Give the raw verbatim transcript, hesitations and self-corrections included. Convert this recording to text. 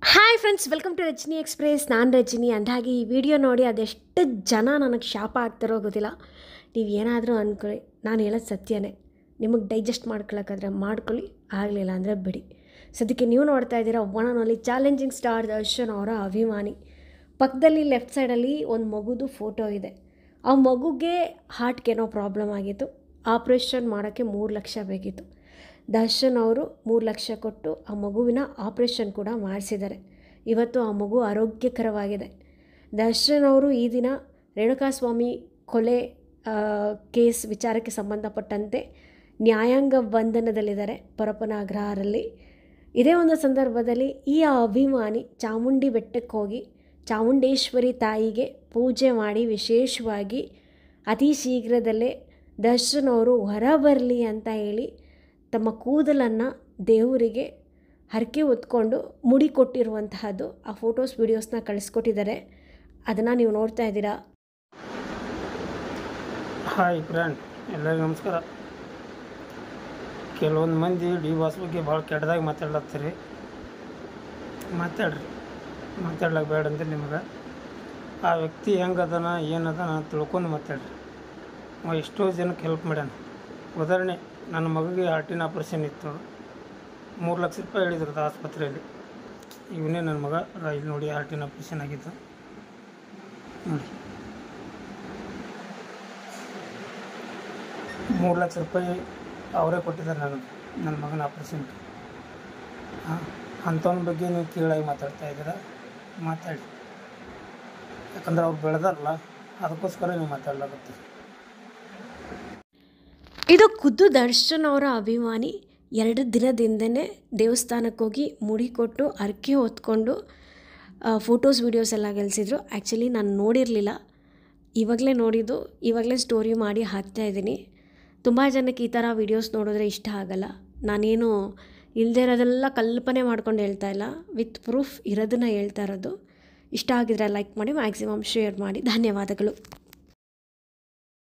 Hi friends, welcome to Rajani express. ನಾನು ರಜನಿ. ಅಂದಾಗಿ ಈ video ನೋಡಿ ಅದೆಷ್ಟು ಜನ ನನಗೆ ಶಾಪ ಆಗ್ತಾರೋ ಗೊತ್ತಿಲ್ಲ. ನೀವು ಏನಾದರೂ ಅಂದ್ಕೊಳ್ಳಿ, ನಾನು ಹೇಳೋದು ಸತ್ಯನೇ. ನಿಮಗೆ ಡೈಜೆಸ್ಟ್ ಮಾಡ್ಕೊಳಕ್ಕಾದ್ರೆ ಮಾಡ್ಕೊಳ್ಳಿ, ಆಗಲಿಲ್ಲ ಅಂದರೆ ಬಿಡಿ. ಸದ್ಯಕ್ಕೆ ನೀವು ನೋಡ್ತಾ ಇದ್ದೀರಾ one and only challenging star Darshan ಅವರ ಅಭಿಮಾನಿ. ಪಕ್ಕದಲ್ಲಿ ಲೆಫ್ಟ್ ಸೈಡಲ್ಲಿ ಒಂದು ಮಗುದು ಫೋಟೋ ಇದೆ. ಆ ಮಗುಗೆ ಹಾರ್ಟ್ಗೆ ಏನೋ ಪ್ರಾಬ್ಲಮ್ ಆಗಿತ್ತು. ಆಪ್ರೇಷನ್ ಮಾಡೋಕ್ಕೆ ಮೂರು ಲಕ್ಷ ಬೇಕಿತ್ತು. ದರ್ಶನ್ ಅವರು ಮೂರು ಲಕ್ಷ ಕೊಟ್ಟು ಆ ಮಗುವಿನ ಆಪ್ರೇಷನ್ ಕೂಡ ಮಾಡಿಸಿದ್ದಾರೆ. ಇವತ್ತು ಆ ಮಗು ಆರೋಗ್ಯಕರವಾಗಿದೆ. ದರ್ಶನ್ ಅವರು ಈ ದಿನ ರೇಣುಕಾಸ್ವಾಮಿ ಕೊಲೆ ಕೇಸ್ ವಿಚಾರಕ್ಕೆ ಸಂಬಂಧಪಟ್ಟಂತೆ ನ್ಯಾಯಾಂಗ ಬಂಧನದಲ್ಲಿದ್ದಾರೆ ಪರಪ್ಪನ ಅಗ್ರಹಾರಲ್ಲಿ. ಇದೇ ಒಂದು ಸಂದರ್ಭದಲ್ಲಿ ಈ ಅಭಿಮಾನಿ ಚಾಮುಂಡಿ ಬೆಟ್ಟಕ್ಕೆ ಹೋಗಿ ಚಾಮುಂಡೇಶ್ವರಿ ತಾಯಿಗೆ ಪೂಜೆ ಮಾಡಿ ವಿಶೇಷವಾಗಿ ಅತಿ ಶೀಘ್ರದಲ್ಲೇ ದರ್ಶನ್ ಅವರು ಹೊರ ಬರಲಿ ಅಂತ ಹೇಳಿ ತಮ್ಮ ಕೂದಲನ್ನು ದೇವರಿಗೆ ಹರಕೆ ಹೊತ್ಕೊಂಡು ಮುಡಿ ಕೊಟ್ಟಿರುವಂತಹದ್ದು ಆ ಫೋಟೋಸ್ ವಿಡಿಯೋಸ್ನ ಕಳಿಸ್ಕೊಟ್ಟಿದ್ದಾರೆ. ಅದನ್ನು ನೀವು ನೋಡ್ತಾ ಇದ್ದೀರಾ. ಹಾಯ್ ಫ್ರೆಂಡ್, ಎಲ್ಲರಿಗೂ ನಮಸ್ಕಾರ. ಕೆಲವೊಂದು ಮಂದಿ ಡಿ ಬಾಸ್ ಬಗ್ಗೆ ಭಾಳ ಕೆಟ್ಟದಾಗಿ ಮಾತಾಡ್ಲತ್ತೀರಿ. ಮಾತಾಡ್ರಿ, ಮಾತಾಡ್ಲಿಕ್ಕೆ ಬೇಡ ಅಂದ್ರೆ ನಿಮ್ಗೆ ಆ ವ್ಯಕ್ತಿ ಹೆಂಗದನ ಏನದನ ತಿಳ್ಕೊಂಡು ಮಾತಾಡ್ರಿ. ಅವ ಎಷ್ಟೋ ಜನಕ್ಕೆ ಹೆಲ್ಪ್ ಮಾಡ್ಯಾನ. ಉದಾಹರಣೆ, ನನ್ನ ಮಗುಗೆ ಹಾರ್ಟಿನ ಆಪ್ರೇಷನ್ ಇತ್ತು. ಮೂರು ಲಕ್ಷ ರೂಪಾಯಿ ಹೇಳಿದ್ರದ್ದು ಆಸ್ಪತ್ರೆಯಲ್ಲಿ. ಇವನೇ ನನ್ನ ಮಗ. ಇಲ್ಲಿ ನೋಡಿ, ಹಾರ್ಟಿನ ಆಪ್ರೇಷನ್ ಆಗಿದ್ದು ನೋಡಿ. ಮೂರು ಲಕ್ಷ ರೂಪಾಯಿ ಅವರೇ ಕೊಟ್ಟಿದ್ದಾರೆ ನನಗೆ, ನನ್ನ ಮಗನ ಆಪ್ರೇಷನ್ಗೆ. ಹಾಂ, ಅಂಥವನ ಬಗ್ಗೆ ನೀವು ಕೀಳಾಗಿ ಮಾತಾಡ್ತಾ ಇದ್ದೀರಾ. ಮಾತಾಡಿ, ಯಾಕಂದ್ರೆ ಅವ್ರು ಬೆಳೆದಾರಲ್ಲ, ಅದಕ್ಕೋಸ್ಕರ ನೀವು ಮಾತಾಡಲಾಗುತ್ತೆ. ಇದು ಖುದ್ದು ದರ್ಶನ್ ಅವರ ಅಭಿಮಾನಿ ಎರಡು ದಿನದಿಂದನೇ ದೇವಸ್ಥಾನಕ್ಕೆ ಹೋಗಿ ಮುಡಿ ಕೊಟ್ಟು ಹರಕೆ ಹೊತ್ಕೊಂಡು ಫೋಟೋಸ್ ವೀಡಿಯೋಸ್ ಎಲ್ಲ ಗೆಲ್ಸಿದ್ರು. ಆ್ಯಕ್ಚುಲಿ ನಾನು ನೋಡಿರಲಿಲ್ಲ, ಇವಾಗಲೇ ನೋಡಿದ್ದು, ಇವಾಗಲೇ ಸ್ಟೋರಿ ಮಾಡಿ ಹಾಕ್ತಾಯಿದ್ದೀನಿ. ತುಂಬ ಜನಕ್ಕೆ ಈ ಥರ ವೀಡಿಯೋಸ್ ನೋಡಿದ್ರೆ ಇಷ್ಟ ಆಗಲ್ಲ. ನಾನೇನು ಇಲ್ಲದೆ ಇರೋದೆಲ್ಲ ಕಲ್ಪನೆ ಮಾಡ್ಕೊಂಡು ಹೇಳ್ತಾ ಇಲ್ಲ, ವಿತ್ ಪ್ರೂಫ್ ಇರೋದನ್ನು ಹೇಳ್ತಾ ಇರೋದು. ಇಷ್ಟ ಆಗಿದ್ರೆ ಲೈಕ್ ಮಾಡಿ, ಮ್ಯಾಕ್ಸಿಮಮ್ ಶೇರ್ ಮಾಡಿ. ಧನ್ಯವಾದಗಳು.